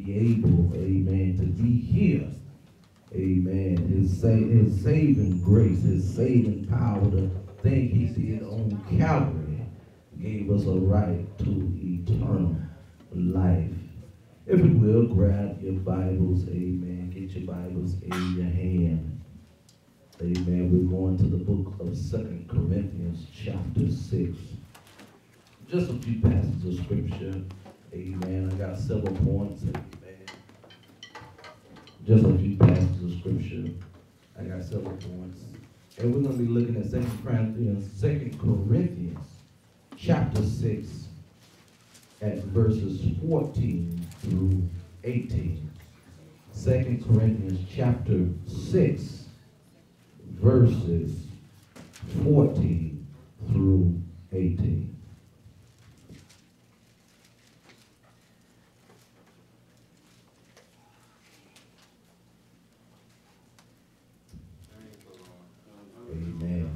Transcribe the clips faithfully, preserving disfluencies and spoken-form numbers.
be able, amen, to be here. Amen. His, sa his saving grace, his saving power, the thing he did on Calvary gave us a right to eternal life. If you will, grab your Bibles, amen. Get your Bibles in your hand. Amen. We're going to the book of Second Corinthians chapter six. Just a few passages of scripture. Amen. I got several points. Amen. Just a few passages of scripture. I got several points. And we're going to be looking at Second Corinthians, Second Corinthians chapter six at verses fourteen through eighteen. Second Corinthians chapter six, verses fourteen through eighteen. Amen.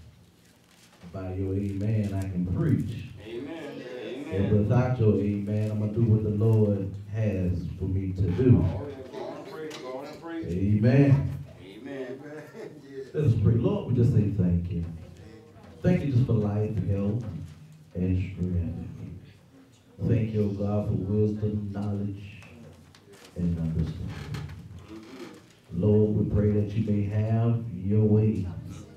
By your amen, I can preach. Amen. Amen. And without your amen, I'm going to do what the Lord has for me to do. Go on and preach. Go on and preach. Amen. Amen. Let us pray. Lord, we just say thank you. Thank you just for life, health, and strength. Thank you, oh God, for wisdom, knowledge, and understanding. Lord, we pray that you may have your way.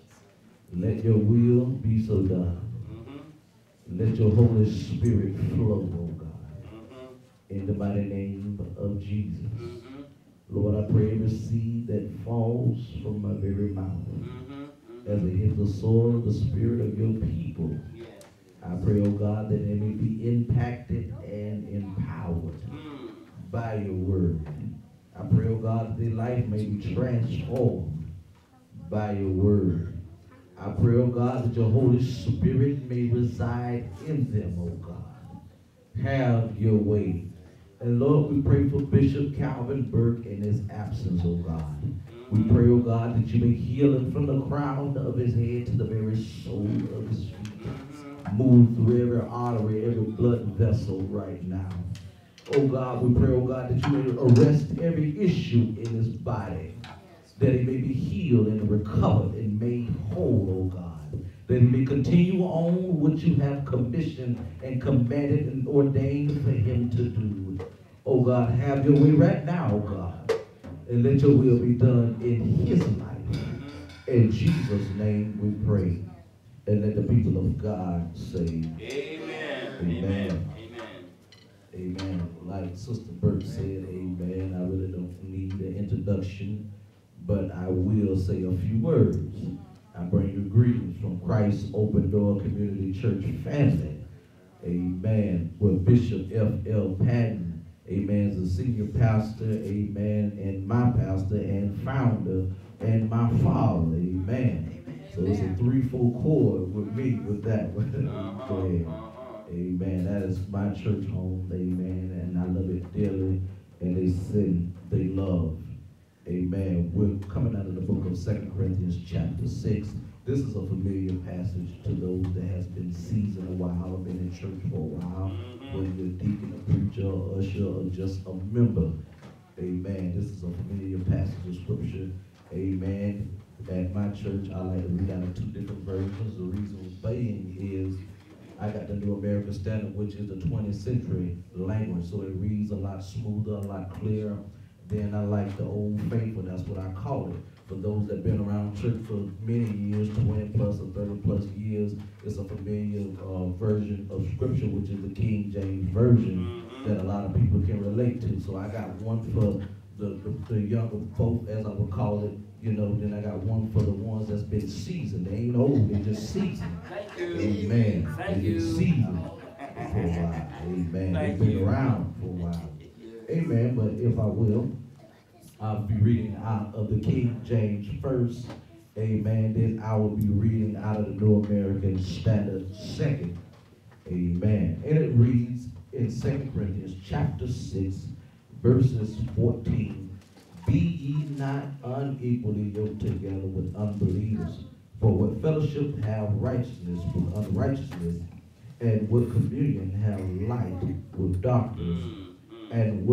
Let your will be so done. Mm-hmm. Let your Holy Spirit flow, oh God. Mm-hmm. In the mighty name of Jesus. Mm-hmm. Lord, I pray every seed that falls from my very mouth, mm-hmm. as it hits the soil of the spirit of your people, yes. I pray, oh God, that they may be impacted and empowered mm. by your word. I pray, oh God, that their life may be transformed by your word. I pray, oh God, that your Holy Spirit may reside in them, oh God. Have your way. And Lord, we pray for Bishop Calvin Burke in his absence, oh God. We pray, oh God, that you may heal him from the crown of his head to the very sole of his feet. Move through every artery, every blood vessel right now. Oh God, we pray, oh God, that you may arrest every issue in his body, that he may be healed and recovered and made whole, oh God. That he may continue on what you have commissioned and commanded and ordained for him to do. Oh God, have your way right now, oh God, and let your will be done in his life. In Jesus' name we pray. And let the people of God say, Amen. Amen. Amen. Amen. Like Sister Burke said, amen. I really don't need an introduction, but I will say a few words. I bring you greetings from Christ's Open Door Community Church family. Amen. With Bishop F L Patton, amen, is the senior pastor, amen, and my pastor and founder and my father, amen. So it's a three-four chord with me with that one. Uh-huh, uh-huh. Amen. That is my church home, amen, and I love it dearly, and they sing, they love. Amen. We're coming out of the book of Second Corinthians chapter six. This is a familiar passage to those that has been seasoned a while, or been in church for a while, whether you're a deacon, a preacher, or usher, or just a member. Amen. This is a familiar passage of scripture. Amen. At my church, I like to read out of two different versions. The reason being is I got the New American Standard, which is the twentieth century language, so it reads a lot smoother, a lot clearer. Then I like the Old Faithful, that's what I call it. For those that have been around church for many years, twenty plus or thirty plus years, it's a familiar uh, version of scripture, which is the King James Version that a lot of people can relate to. So I got one for the, the, the younger folk, as I would call it, you know, then I got one for the ones that's been seasoned. They ain't old, they just seasoned. Thank you. Amen. Thank They've you. been seasoned for a while. Amen. Thank They've been you. around for a while. Amen. But if I will, I'll be reading out of the King James first. Amen. Then I will be reading out of the New American Standard second. Amen. And it reads in Second Corinthians chapter six, verses fourteen. Be ye not unequally yoked together with unbelievers. For what fellowship have righteousness with unrighteousness, and what communion have light with darkness, and what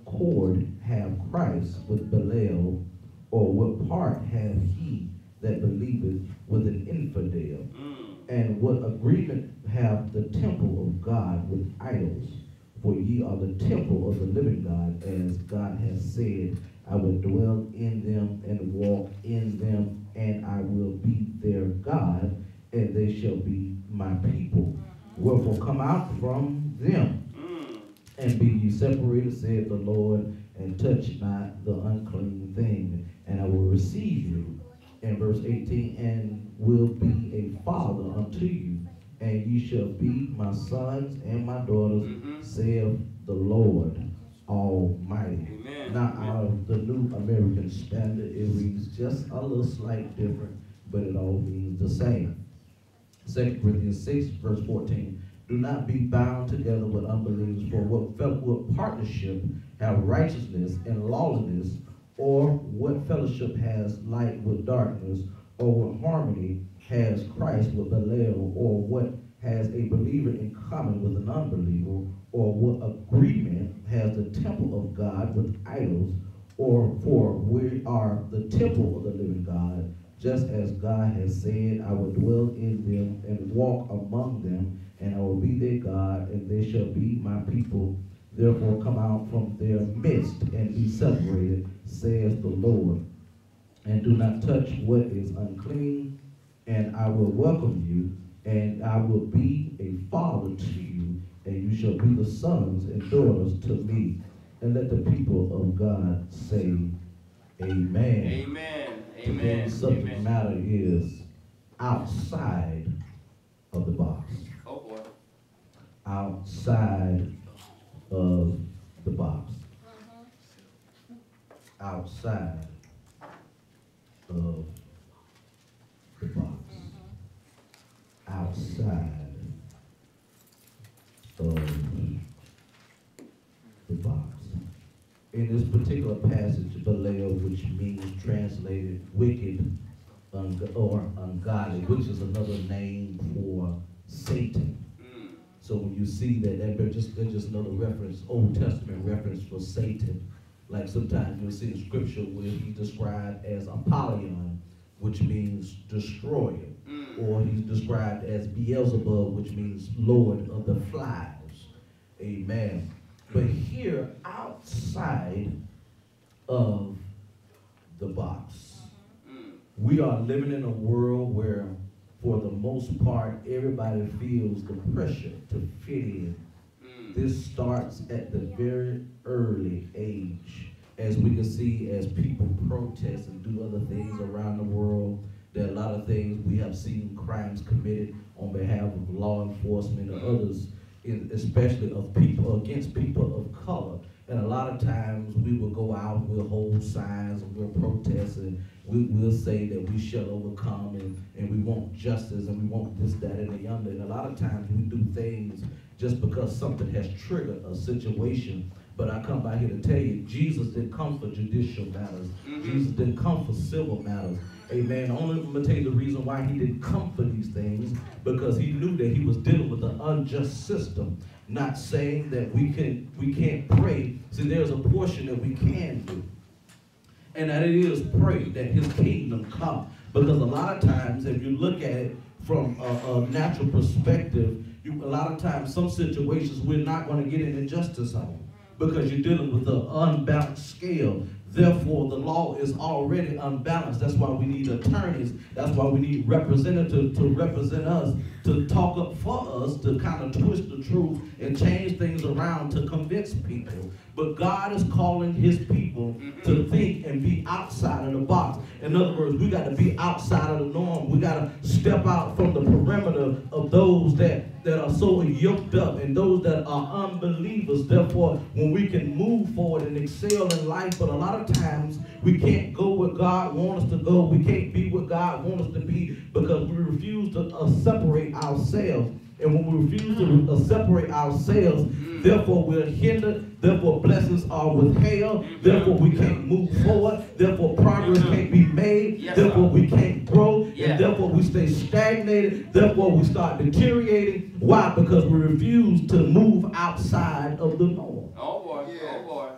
accord have Christ with Belial, or what part have he that believeth with an infidel? Mm. And what agreement have the temple of God with idols? For ye are the temple of the living God, as God has said, I will dwell in them and walk in them, and I will be their God, and they shall be my people. Wherefore come out from them, and be ye separated, saith the Lord, and touch not the unclean thing, and I will receive you. In verse eighteen, and will be a father unto you, and ye shall be my sons and my daughters, mm-hmm. saith the Lord Almighty. Amen. Now, out of the New American Standard, it reads just a little slight different, but it all means the same. Second Corinthians six, verse fourteen. Do not be bound together with unbelievers, for what, fel- what partnership have righteousness and lawlessness, or what fellowship has light with darkness, or what harmony has Christ with Belial, or what has a believer in common with an unbeliever, or what agreement has the temple of God with idols, or for we are the temple of the living God, just as God has said, I will dwell in them and walk among them, and I will be their God, and they shall be my people. Therefore come out from their midst and be separated, says the Lord, and do not touch what is unclean, and I will welcome you, and I will be a father to you, and you shall be the sons and daughters to me. And let the people of God say, Amen. Amen. Amen. The subject Amen. matter is outside of the box. Oh boy. Outside of the box. Outside of the box. Outside of the box. In this particular passage, Belial, which means translated wicked un- or ungodly, which is another name for Satan. So when you see that, that just, that's just another reference, Old Testament reference for Satan. Like sometimes you'll see in Scripture where he's described as Apollyon, which means destroyer. Mm. Or he's described as Beelzebub, which means Lord of the flies. Amen. But here, outside of the box, mm. we are living in a world where, for the most part, everybody feels the pressure to fit in. Mm. This starts at the very early age. As we can see, as people protest and do other things around the world, there are a lot of things we have seen crimes committed on behalf of law enforcement and others, especially of people against people of color. And a lot of times we will go out, we'll hold signs, and we'll protest, and we will say that we shall overcome, and, and we want justice, and we want this, that, and the other. And a lot of times we do things just because something has triggered a situation. But I come by here to tell you, Jesus didn't come for judicial matters. Mm-hmm. Jesus didn't come for civil matters. Amen. Only I'm going to tell you the reason why he didn't come for these things, because he knew that he was dealing with an unjust system. Not saying that we can we can't pray. See, there's a portion that we can do, and that it is pray that his kingdom come. Because a lot of times, if you look at it from a, a natural perspective, you, a lot of times, some situations we're not going to get an injustice on, because you're dealing with an unbalanced scale. Therefore, the law is already unbalanced. That's why we need attorneys. That's why we need representatives to represent us, to talk up for us, to kind of twist the truth and change things around to convince people. But God is calling his people to think and be outside of the box. In other words, we got to be outside of the norm. We got to step out from the perimeter of those that, that are so yoked up and those that are unbelievers. Therefore, when we can move forward and excel in life, but a lot of times we can't go where God wants us to go. We can't be what God wants us to be because we refuse to uh, separate ourselves. And when we refuse to uh, separate ourselves, therefore we're hindered. Therefore blessings are withheld. Therefore we can't move forward. Therefore progress can't be made. Yes, therefore sir. we can't grow. Yeah. And therefore we stay stagnated. Therefore we start deteriorating. Why? Because we refuse to move outside of the norm. Oh boy, oh boy, oh boy.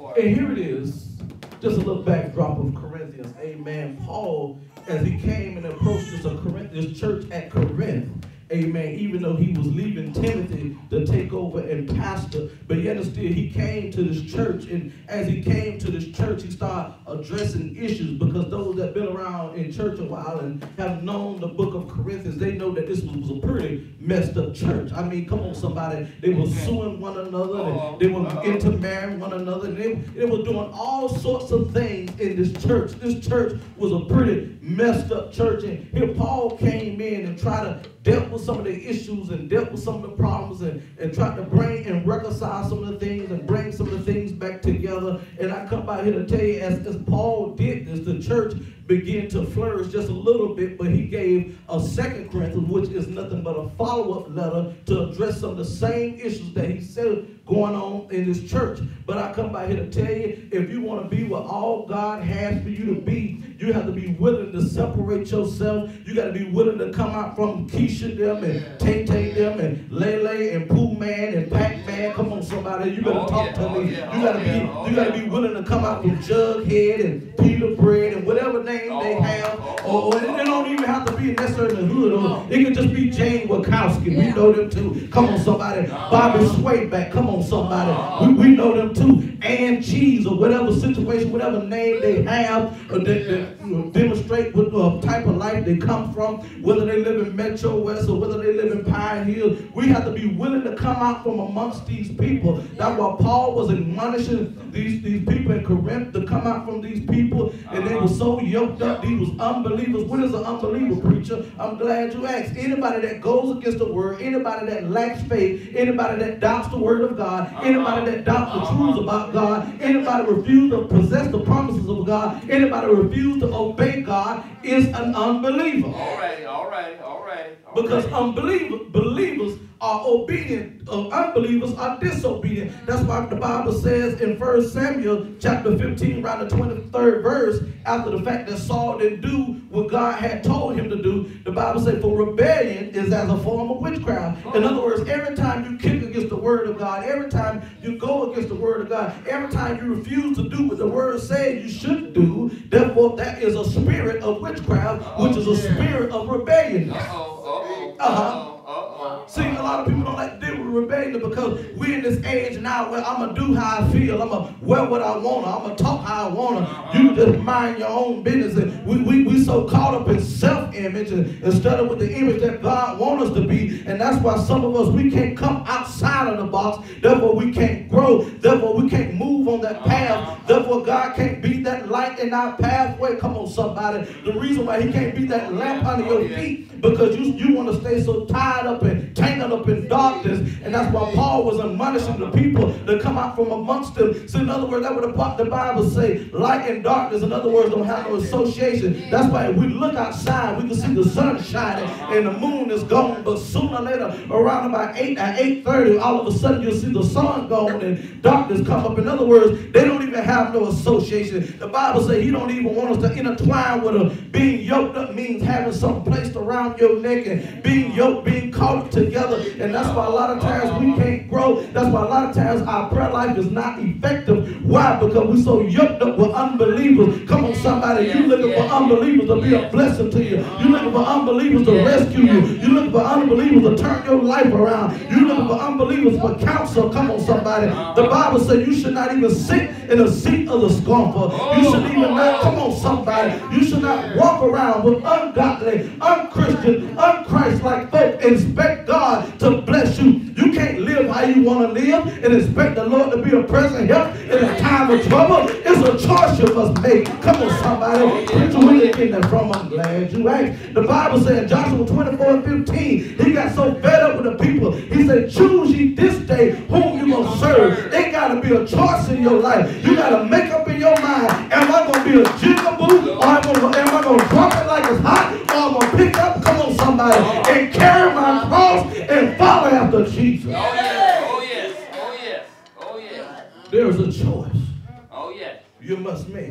And here it is, just a little backdrop of Corinthians. Amen. Paul, as he came and approached this, Corinth, this church at Corinth, amen, even though he was leaving Timothy to take over and pastor, but yet and still he came to this church, and as he came to this church, he started addressing issues, because those that have been around in church a while and have known the book of Corinthians, they know that this was, was a pretty messed up church. I mean, come on, somebody. They were suing one another, and they were intermarrying one another, and they, they were doing all sorts of things in this church. This church was a pretty messed up church, and here Paul came in and tried to dealt with some of the issues and dealt with some of the problems, and, and tried to bring and reconcile some of the things and bring some of the things back together. And I come by here to tell you, as, as Paul did this, the church began to flourish just a little bit, but he gave a second Corinthians, which is nothing but a follow-up letter to address some of the same issues that he said going on in this church. But I come by here to tell you, if you want to be what all God has for you to be, you have to be willing to separate yourself. You got to be willing to come out from Keisha them and Tay Tay them and Lele and Pooh Man and Pac Man. Come on, somebody, you better oh, talk yeah, to oh, me. Yeah, you got to oh, be, yeah, oh, you got to yeah. be willing to come out from Jughead and Peter Bread and whatever name oh, they have. Oh, Or, or it don't even have to be necessarily in the hood. Or it can just be Jane Wachowski. We know them too. Come on, somebody. Bobby Swayback. Come on, somebody. We, we know them too. And Cheese, or whatever situation, whatever name they have, or they, they you know, demonstrate what uh, type of life they come from, whether they live in Metro West or whether they live in Pine Hill. We have to be willing to come out from amongst these people. That's why Paul was admonishing these, these people in Corinth to come out from these people, and they were so yoked up. These was unbelievers. What is an unbeliever, preacher? I'm glad you asked. Anybody that goes against the word, anybody that lacks faith, anybody that doubts the word of God, anybody that doubts the truths about God, anybody refuse to possess the promises of God, anybody refuse to obey God is an unbeliever. All right, all right, all right. All Because right. unbelievers, believers are obedient, uh, unbelievers are disobedient. That's why the Bible says in First Samuel chapter fifteen, around the twenty-third verse, after the fact that Saul didn't do what God had told him to do, the Bible says, for rebellion is as a form of witchcraft. In other words, every time you kick against the word of God, every time you go against the word of God, every time you refuse to do what the word said you should do, therefore that is a spirit of witchcraft, which is a spirit of rebellion. Uh-oh, uh-oh, Uh-huh. uh-oh, uh-oh. See, a lot of people don't like to deal with rebellion because we're in this age now where I'm going to do how I feel. I'm going to wear what I want to. I'm going to talk how I want to. You just mind your own business. And we, we, we so caught up in self-image and, instead of with the image that God wants us to be. And that's why some of us, we can't come outside of the box. Therefore, we can't grow. Therefore, we can't move on that path. Therefore, God can't be that light in our pathway. Come on, somebody. The reason why he can't be that lamp under your feet, because you, you want to stay so tied up and tangled up in darkness. And that's why Paul was admonishing the people to come out from amongst them. So in other words, that's what the Bible say, light and darkness, in other words, don't have no association. That's why if we look outside, we can see the sun shining and the moon is gone. But sooner or later, around about eight or eight thirty, all of a sudden you'll see the sun gone and darkness come up. In other words, they don't even have no association. The Bible says he don't even want us to intertwine with them. Being yoked up means having something placed around your neck, and being yoked, being caught together. And that's why a lot of times we can't grow. That's why a lot of times our prayer life is not effective. Why? Because we're so yoked up with unbelievers. Come on, somebody. You looking for unbelievers to be a blessing to you. You looking for unbelievers to rescue you. You looking for unbelievers to turn your life around. You looking for unbelievers for counsel. Come on, somebody. The Bible says you should not even sit in the seat of the scornful. You should even not, come on, somebody. You should not walk around with ungodly, unchristian, unchrist-like folk and expect God to bless you. You can't live how you want to live and expect the Lord to be a present help in a time of trouble. It's a choice you must make. Come on, somebody. Preacher, where you getting that from? I'm glad you asked. The Bible said in Joshua twenty-four and fifteen, he got so fed up with the people. He said, choose ye this day whom you gonna serve. It got to be a choice in your life. You got to make up in your mind, am I going to be a jigaboo, or am I going to, am I going to drop it like it's hot, or I'm going to pick up, come on somebody, and carry my cross and follow after Jesus. Oh yes, oh yes, oh yes, oh yes. There is a choice Oh yes. you must make.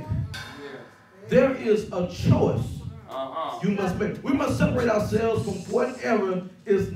There is a choice Uh-huh. you must make. We must separate ourselves from whatever is